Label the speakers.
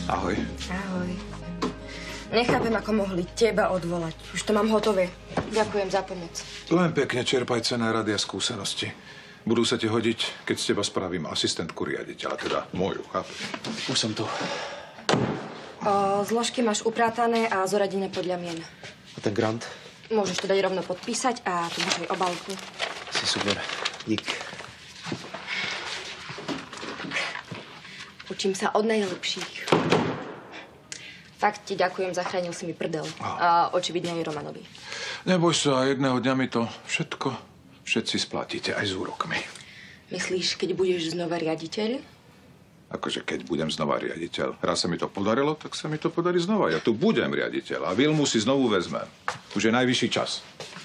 Speaker 1: Ahoj.
Speaker 2: Ahoj. Nechápem, ako mohli teba odvolať. Už to mám hotové. Ďakujem za pomoc.
Speaker 1: Len pekne čerpaj cenné rady a skúsenosti. Budú sa ti hodiť, keď z teba spravím asistentku riaditeľa, teda moju, chápeš?
Speaker 3: Už som tu.
Speaker 2: Zložky máš uprátané a zoradené podľa mien.
Speaker 3: A ten grant?
Speaker 2: Môžeš to dať rovno podpísať a tu máš aj obálku.
Speaker 3: Si super. Dík.
Speaker 2: Učím sa od najlepších. Fakt ti ďakujem, zachránil si mi prdel. A očividne aj Romanovi.
Speaker 1: Neboj sa, jedného dňa mi to všetci splatíte, aj s úrokmi.
Speaker 2: Myslíš, keď budeš znova riaditeľ?
Speaker 1: Akože keď budem znova riaditeľ. Raz sa mi to podarilo, tak sa mi to podarí znova. Ja tu budem riaditeľ a Vilmu si znovu vezmem. Už je najvyšší čas.